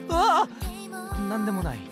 ああ、なんでもない。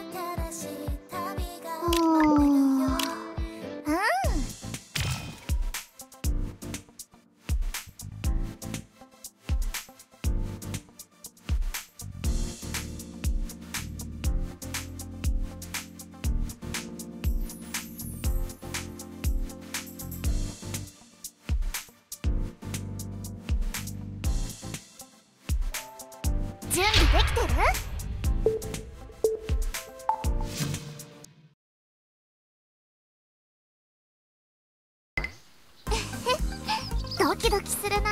準備できてる？ドキドキするな。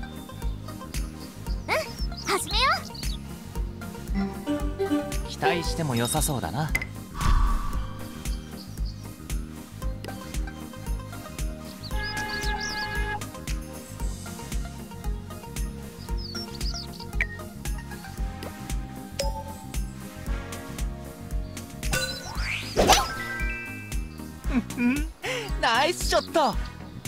始めよう。 期待しても良さそうだな。ナイスショット。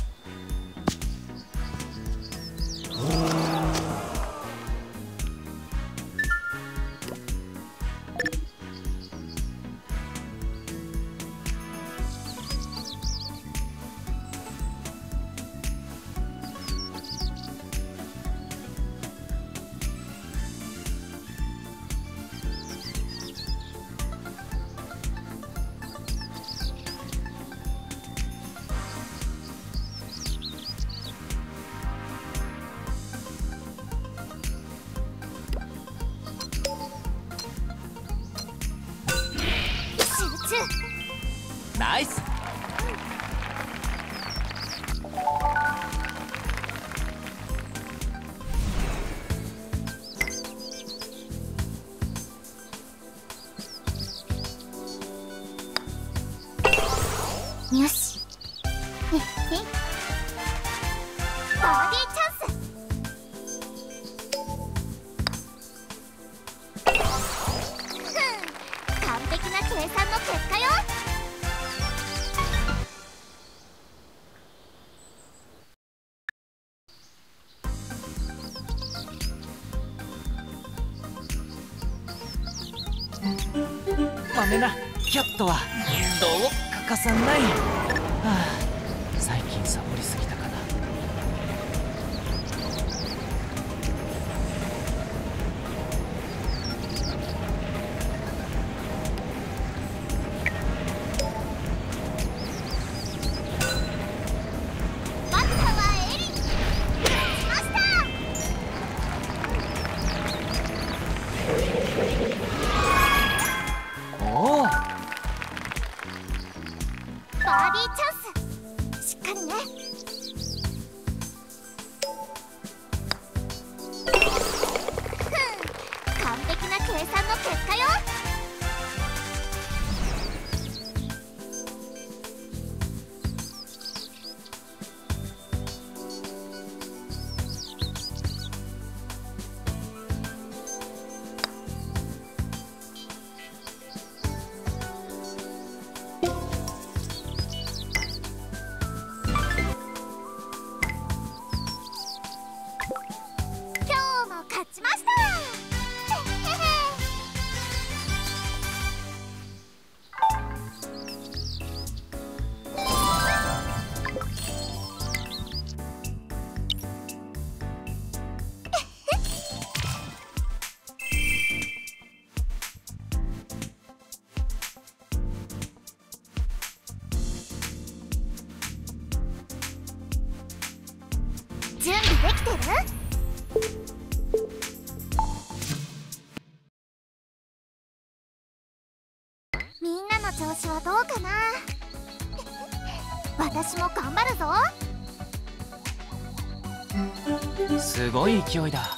ナイス。 よし。バーディーチャンス。完璧な計算の結果よ。 まめなキャットはどう欠かさない。最近サボりすぎたかな。 バッターはエリン。勝ちました。 おお、 バーディーチャンス。しっかりね。完璧な計算の結果よ。今日も勝ちました。準備できてる？みんなの調子はどうかな。私も頑張るぞ。 すごい勢いだ。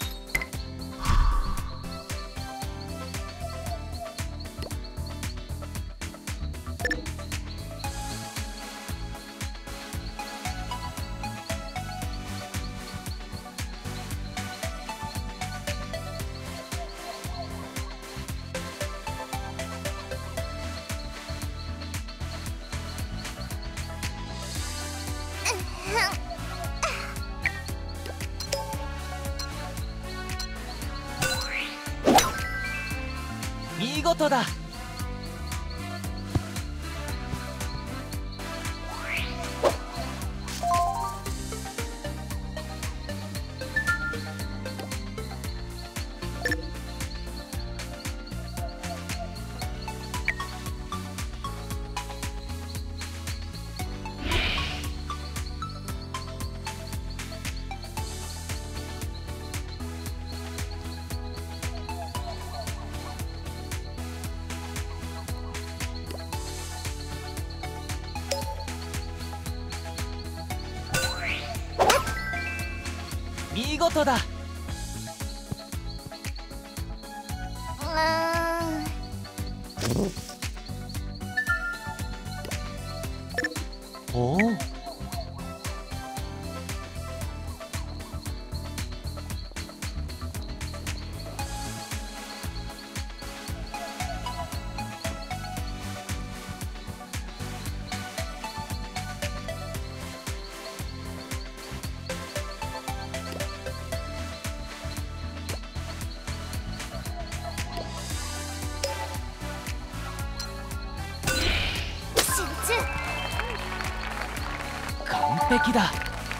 見事だ。見事だ。おお。完璧だ。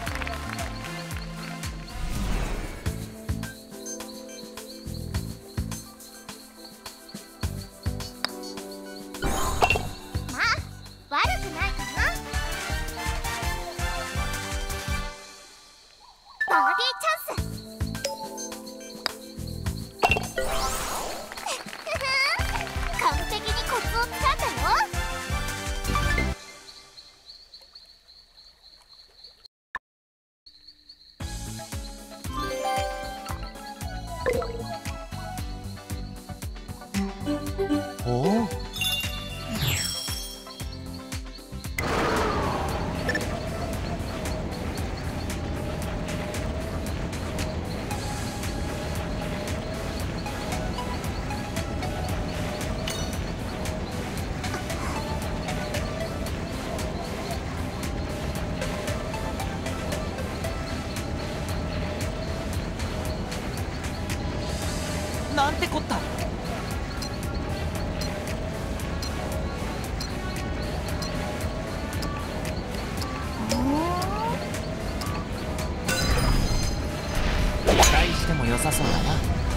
まあ悪くないかな。バーディーチャンス。完璧にコツをつかんだよ。 おお。なんてこった。期待しても良さそうだな。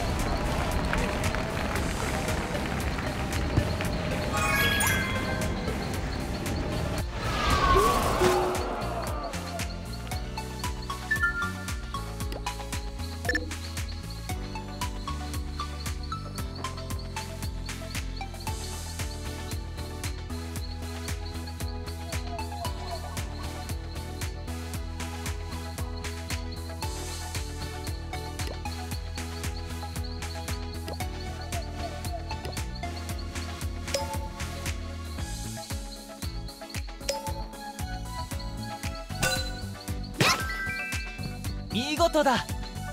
見事だ。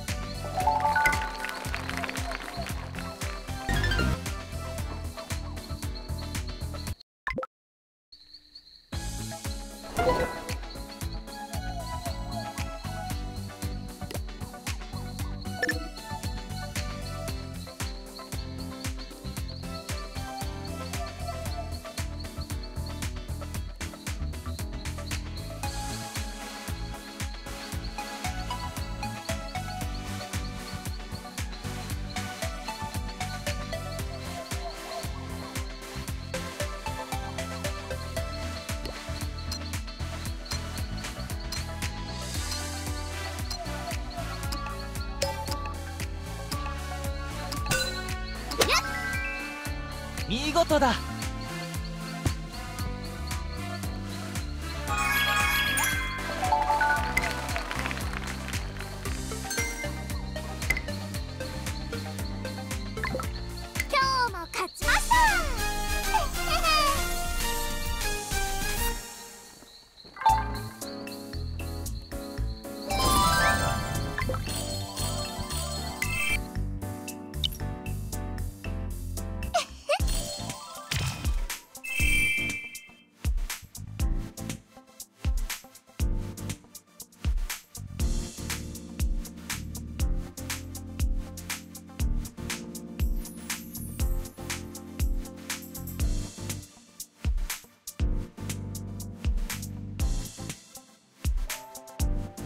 見事だ。 今日も勝ちました。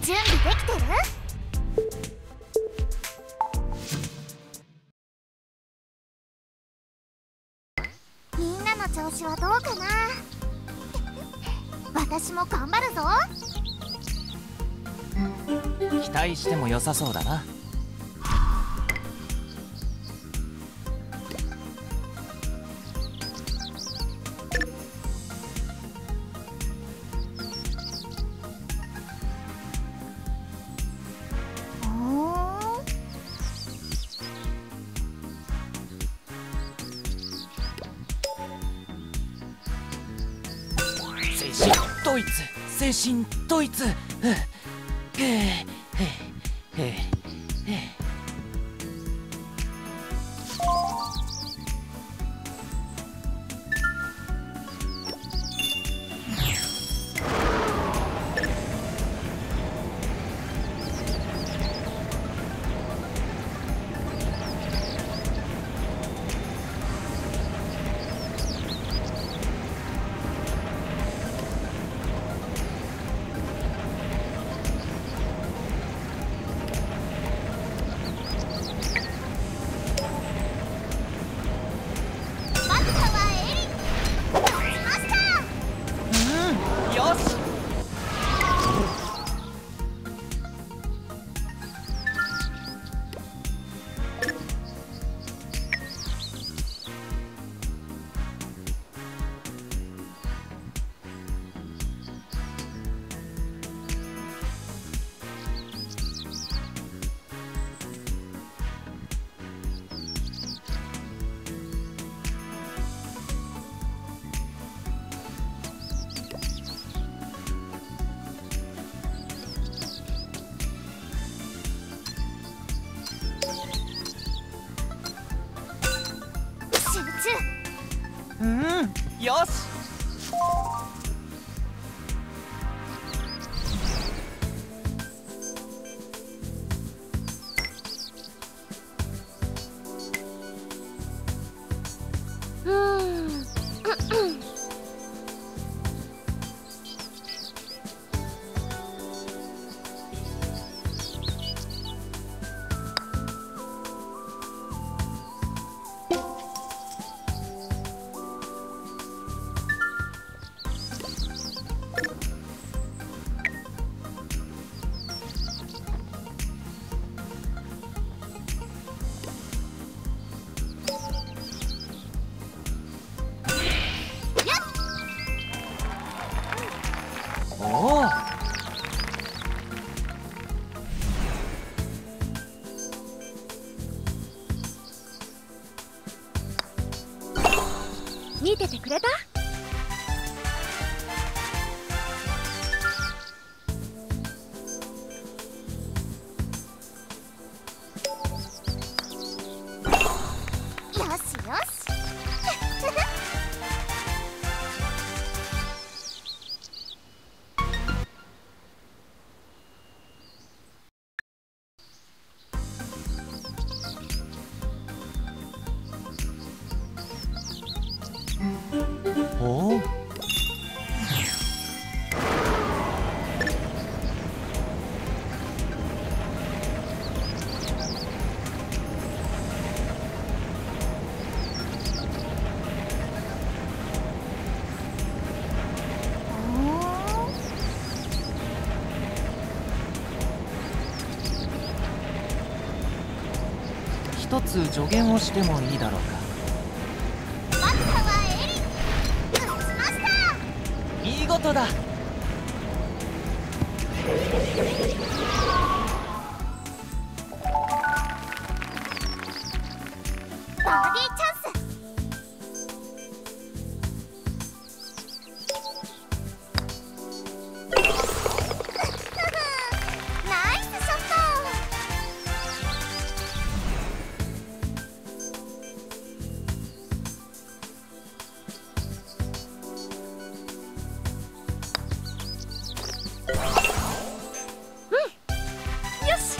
準備できてる？みんなの調子はどうかな？私も頑張るぞ。 期待しても良さそうだな。精神統一、精神統一。よし。おお。 見ててくれた？よしよし。 おお。一つ助言をしてもいいだろうか。見事だ。 バーディーチャンス。ナイスショット。よし。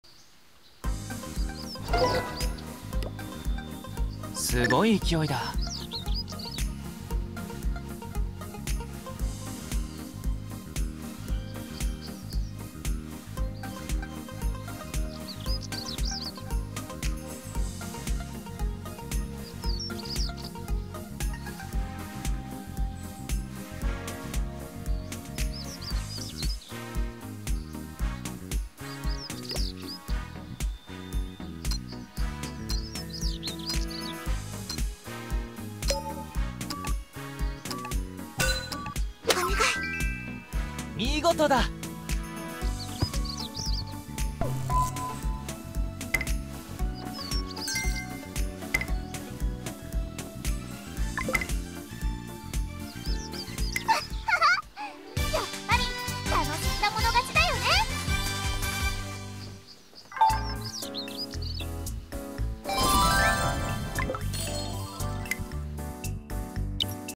すごい勢いだ。 トだ。